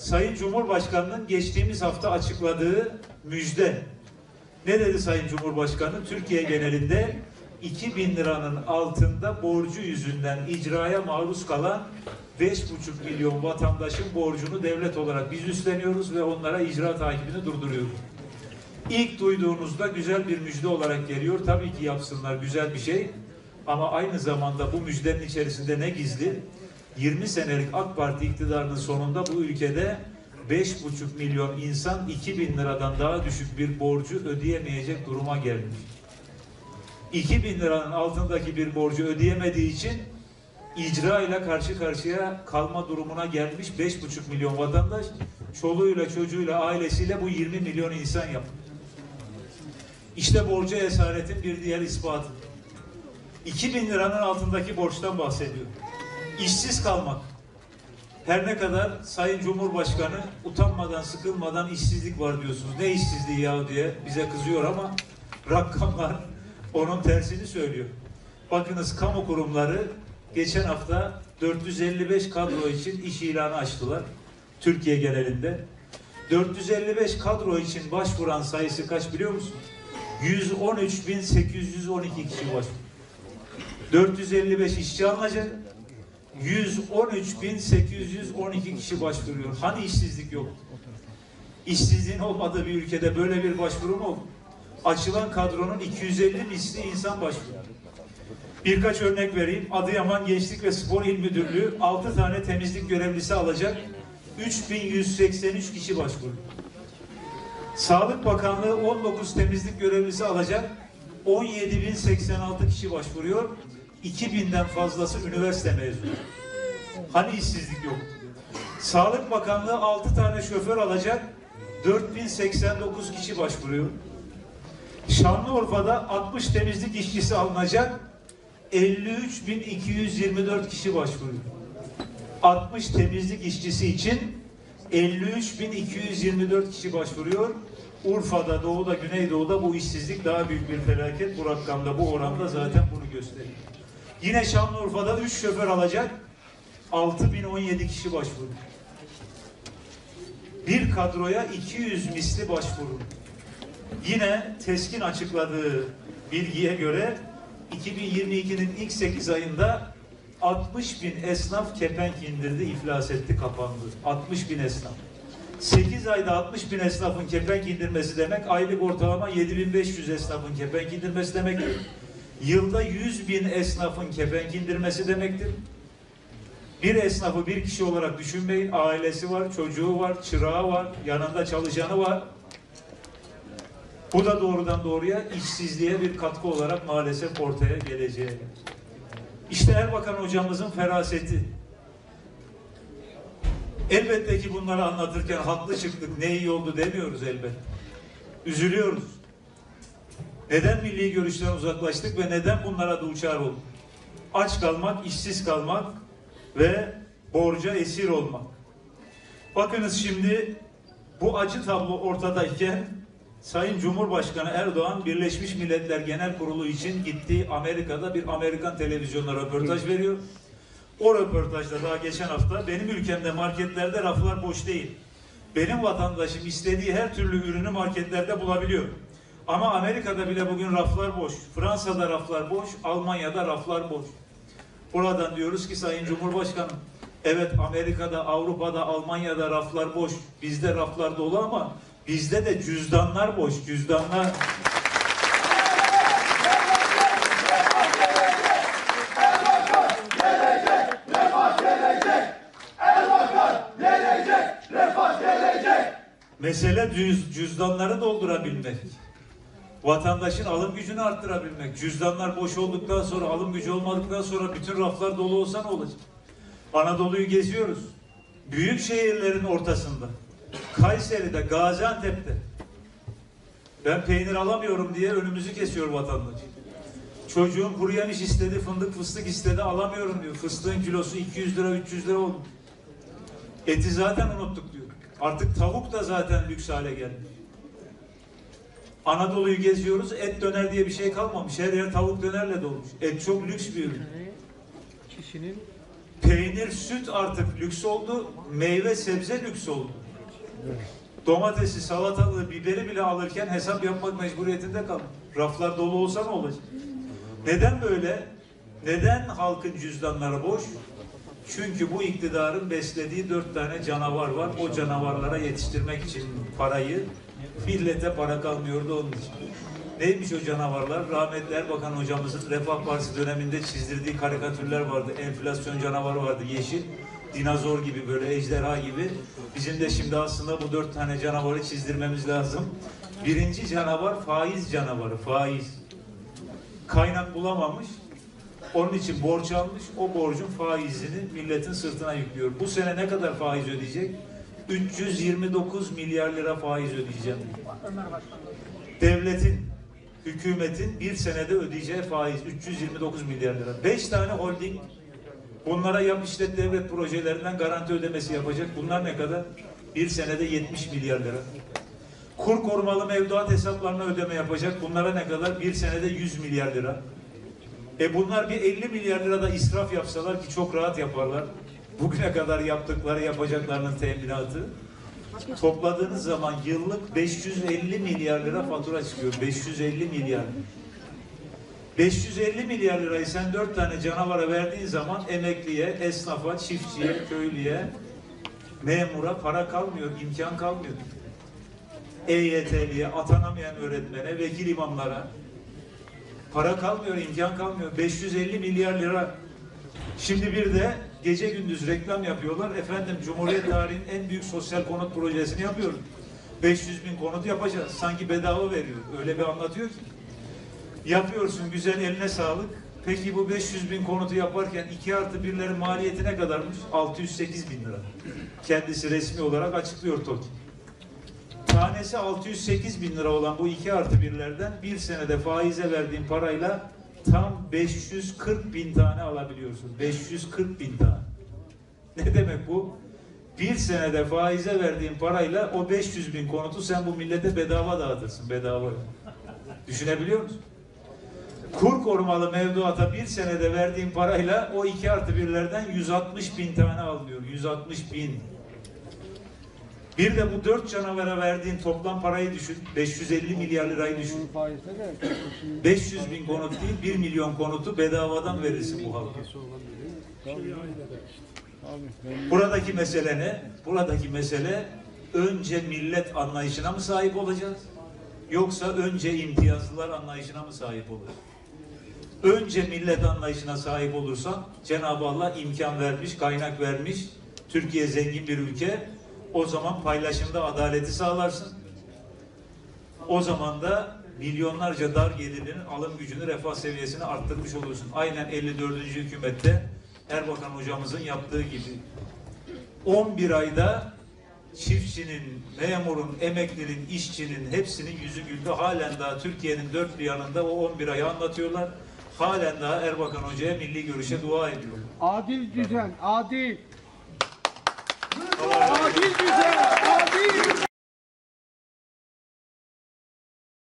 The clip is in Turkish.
Sayın Cumhurbaşkanı'nın geçtiğimiz hafta açıkladığı müjde. Ne dedi Sayın Cumhurbaşkanı? Türkiye genelinde 2.000 liranın altında borcu yüzünden icraya maruz kalan 5,5 milyon vatandaşın borcunu devlet olarak biz üstleniyoruz ve onlara icra takibini durduruyoruz. İlk duyduğunuzda güzel bir müjde olarak geliyor. Tabii ki yapsınlar, güzel bir şey. Ama aynı zamanda bu müjdenin içerisinde ne gizli? 20 senelik AK Parti iktidarının sonunda bu ülkede 5,5 milyon insan 2.000 liradan daha düşük bir borcu ödeyemeyecek duruma gelmiş. 2.000 liranın altındaki bir borcu ödeyemediği için icra ile karşı karşıya kalma durumuna gelmiş 5,5 milyon vatandaş, çoluğuyla, çocuğuyla, ailesiyle bu 20 milyon insan yapıyor. İşte borca esaretin bir diğer ispatı. 2.000 liranın altındaki borçtan bahsediyor. İşsiz kalmak. Her ne kadar Sayın Cumhurbaşkanı utanmadan, sıkılmadan işsizlik var diyorsunuz. Ne işsizliği ya diye bize kızıyor ama rakamlar onun tersini söylüyor. Bakınız, kamu kurumları geçen hafta 455 kadro için iş ilanı açtılar. Türkiye genelinde. 455 kadro için başvuran sayısı kaç biliyor musun? 113.812 kişi başvurdu. 455 işçi alınacak. 113.812 kişi başvuruyor. Hani işsizlik yok? İşsizliğin olmadığı bir ülkede böyle bir başvuru mu olur? Açılan kadronun 250 misli insan başvuruyor. Birkaç örnek vereyim. Adıyaman Gençlik ve Spor İl Müdürlüğü 6 tane temizlik görevlisi alacak. 3.183 kişi başvuruyor. Sağlık Bakanlığı 19 temizlik görevlisi alacak. 17.086 kişi başvuruyor. 2.000'den fazlası üniversite mezunu. Hani işsizlik yok? Sağlık Bakanlığı 6 tane şoför alacak. 4.089 kişi başvuruyor. Şanlıurfa'da 60 temizlik işçisi alınacak. 53.224 kişi başvuruyor. 60 temizlik işçisi için 53.224 kişi başvuruyor. Urfa'da, Doğu'da, Güneydoğu'da bu işsizlik daha büyük bir felaket. Bu rakamda, bu oranda zaten bunu gösteriyor. Yine Şanlıurfa'da 3 şoför alacak. 6.017 kişi başvuruyor. Bir kadroya 200 misli başvuru. Yine TESK'in açıkladığı bilgiye göre 2022'nin ilk 8 ayında 60.000 esnaf kepenk indirdi, iflas etti, kapandı. 60.000 esnaf. 8 ayda 60.000 esnafın kepenk indirmesi demek, aylık ortalama 7.500 esnafın kepenk indirmesi demektir. Yılda 100.000 esnafın kepenk indirmesi demektir. Bir esnafı bir kişi olarak düşünmeyin. Ailesi var, çocuğu var, çırağı var, yanında çalışanı var. Bu da doğrudan doğruya işsizliğe bir katkı olarak maalesef ortaya geleceği. İşte Erbakan hocamızın feraseti. Elbette ki bunları anlatırken haklı çıktık, ne iyi oldu demiyoruz elbette. Üzülüyoruz. Neden milli görüşten uzaklaştık ve neden bunlara duçar olduk? Aç kalmak, işsiz kalmak ve borca esir olmak. Bakınız, şimdi bu acı tablo ortadayken Sayın Cumhurbaşkanı Erdoğan Birleşmiş Milletler Genel Kurulu için gittiği Amerika'da bir Amerikan televizyonuna röportaj veriyor. O röportajda daha geçen hafta benim ülkemde marketlerde raflar boş değil. Benim vatandaşım istediği her türlü ürünü marketlerde bulabiliyor. Ama Amerika'da bile bugün raflar boş. Fransa'da raflar boş, Almanya'da raflar boş. Buradan diyoruz ki Sayın Cumhurbaşkanım, evet Amerika'da, Avrupa'da, Almanya'da raflar boş. Bizde raflar dolu ama bizde de cüzdanlar boş, cüzdanlar. Mesele cüzdanları doldurabilmek. Vatandaşın alım gücünü arttırabilmek. Cüzdanlar boş olduktan sonra, alım gücü olmadıktan sonra bütün raflar dolu olsa ne olacak? Anadolu'yu geziyoruz. Büyük şehirlerin ortasında. Kayseri'de, Gaziantep'te. Ben peynir alamıyorum diye önümüzü kesiyor vatandaş. Çocuğum kuru yemiş istedi, fındık fıstık istedi, alamıyorum diyor. Fıstığın kilosu 200 lira, 300 lira oldu. Eti zaten unuttuk diyor. Artık tavuk da zaten lüks hale geldi. Anadolu'yu geziyoruz, et döner diye bir şey kalmamış. Her yer tavuk dönerle dolmuş. Et çok lüks bir ürün. Kişinin Peynir, süt artık lüks oldu. Meyve, sebze lüks oldu. Domatesi, salatalığı, biberi bile alırken hesap yapmak mecburiyetinde kaldı. Raflar dolu olsa ne olacak? Neden böyle? Neden halkın cüzdanları boş? Çünkü bu iktidarın beslediği 4 tane canavar var. O canavarlara yetiştirmek için parayı, millete para kalmıyordu onun için. Neymiş o canavarlar? Rahmetli Erbakan hocamızın Refah Partisi döneminde çizdirdiği karikatürler vardı. Enflasyon canavarı vardı, yeşil. Dinozor gibi, böyle ejderha gibi. Bizim de şimdi aslında bu 4 tane canavarı çizdirmemiz lazım. Birinci canavar faiz canavarı, faiz. Kaynak bulamamış. Onun için borç almış. O borcun faizini milletin sırtına yüklüyor. Bu sene ne kadar faiz ödeyecek? 329 milyar lira faiz ödeyeceğim. Devletin, hükümetin bir senede ödeyeceği faiz 329 milyar lira. 5 tane holding bunlara yap işlet devlet projelerinden garanti ödemesi yapacak. Bunlar ne kadar? Bir senede 70 milyar lira. Kur korumalı mevduat hesaplarına ödeme yapacak. Bunlara ne kadar? Bir senede 100 milyar lira. Bunlar bir 50 milyar lira da israf yapsalar, ki çok rahat yaparlar. Bugüne kadar yaptıkları, yapacaklarının teminatı. Topladığınız zaman yıllık 550 milyar lira fatura çıkıyor. 550 milyar. 550 milyar lirayı sen 4 tane canavara verdiğin zaman emekliye, esnafa, çiftçiye, köylüye, memura para kalmıyor, imkan kalmıyor. EYT'liye, atanamayan öğretmene, vekil imamlara para kalmıyor, imkan kalmıyor. 550 milyar lira. Şimdi bir de gece gündüz reklam yapıyorlar. Efendim, Cumhuriyet tarihinin en büyük sosyal konut projesini yapıyoruz. 500 bin konut yapacağız. Sanki bedava veriyor. Öyle bir anlatıyor ki. Yapıyorsun, güzel, eline sağlık. Peki bu 500 bin konutu yaparken 2+1'lerin maliyeti ne kadarmış? 608 bin lira. Kendisi resmi olarak açıklıyor TOKİ. Tanesi 608 bin lira olan bu 2+1'lerden bir senede faize verdiğin parayla tam 540 bin tane alabiliyorsun. 540 bin tane. Ne demek bu? Bir senede faize verdiğin parayla o 500 bin konutu sen bu millete bedava dağıtırsın. Bedava. Düşünebiliyor musun? Kur korumalı mevduata bir senede verdiğin parayla o 2+1'lerden 160 bin tane alınıyor. 160 bin. Bir de bu 4 canavara verdiğin toplam parayı düşün. 550 milyar lirayı düşün. 500 bin konut değil, 1 milyon konutu bedavadan verirsin bu halka. Buradaki mesele ne? Buradaki mesele, önce millet anlayışına mı sahip olacağız? Yoksa önce imtiyazlılar anlayışına mı sahip olacağız? Önce millet anlayışına sahip olursan, Cenab-ı Allah imkan vermiş, kaynak vermiş. Türkiye zengin bir ülke. O zaman paylaşımda adaleti sağlarsın. O zaman da milyonlarca dar gelirlinin alım gücünü, refah seviyesini arttırmış olursun. Aynen 54. hükümette Erbakan hocamızın yaptığı gibi. 11 ayda çiftçinin, memurun, emeklinin, işçinin hepsinin yüzü güldü. Halen daha Türkiye'nin dört bir yanında o 11 ayı anlatıyorlar. Halen daha Erbakan hocaya milli görüşe dua ediyorlar. Adil düzen, adil. Adil düzen.